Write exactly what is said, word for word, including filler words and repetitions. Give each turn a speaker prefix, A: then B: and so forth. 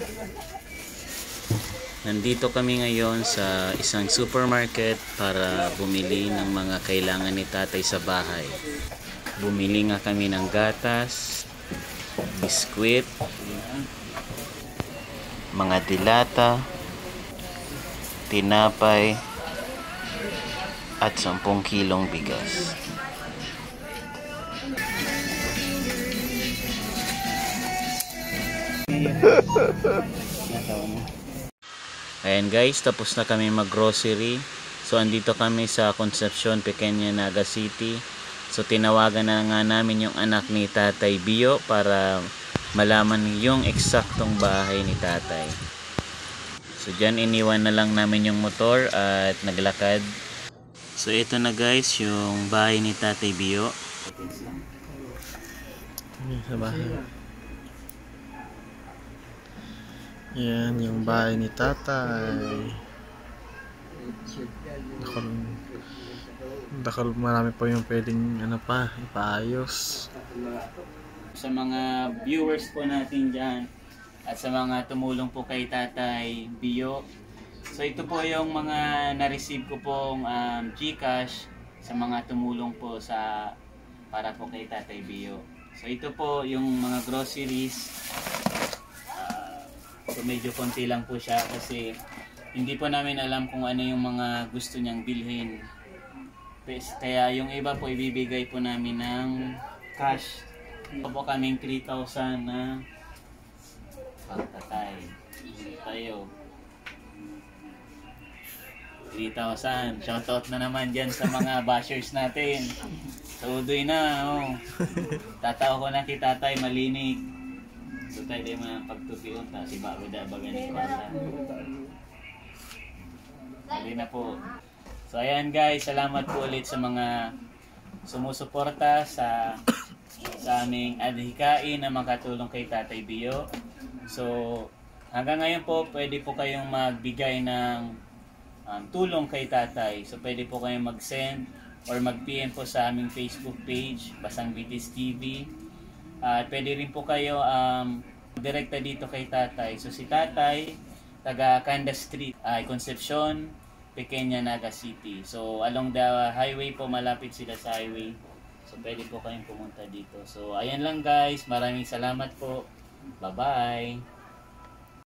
A: Nandito kami ngayon sa isang supermarket para bumili ng mga kailangan ni tatay sa bahay. Bumili nga kami ng gatas, biskwit, mga dilata, tinapay, at sampung kilong bigas. Ayan guys, tapos na kami mag-grocery. So andito kami sa Concepcion, Pequeña, Naga City. So tinawagan na nga namin yung anak ni Tatay Bio para malaman yung eksaktong bahay ni Tatay. So dyan iniwan na lang namin yung motor at naglakad. So ito na guys yung bahay ni Tatay Bio.
B: Sa bahay. Yan yung bahay ni Tatay. Dakal, dakal marami pa yung pwedeng ano pa, ipaayos.
A: Sa mga viewers po natin dyan at sa mga tumulong po kay Tatay Bio. So ito po yung mga na-receive ko pong um, Gcash sa mga tumulong po sa para po kay Tatay Bio. So ito po yung mga groceries. So medyo konti lang po siya kasi hindi po namin alam kung ano yung mga gusto niyang bilhin. Kaya yung iba po ibibigay po namin ng cash. Ito po kaming three thousand na pagtatay. Tayo. three thousand. Shoutout na naman dyan sa mga bashers natin. Tuloy na. Oh. Tataw ko na kita tay malinig. So tayo tayo mga pagtupion ta si bago da baga ni Pasa. Dali na po. So ayan guys, salamat po ulit sa mga sumusuporta sa sa aming adhikain na makatulong kay Tatay Bio. So hanggang ngayon po pwede po kayong magbigay ng um, tulong kay Tatay. So pwede po kayong mag-send or mag-P M po sa aming Facebook page, Basang Bitis T V. At uh, pwede rin po kayo um, direkta dito kay Tatay. So si Tatay, taga Kanda Street, uh, Concepcion, Pequeña, Naga City. So along the highway po, malapit sila sa highway. So pwede po kayong pumunta dito. So ayan lang guys, maraming salamat po. Bye-bye!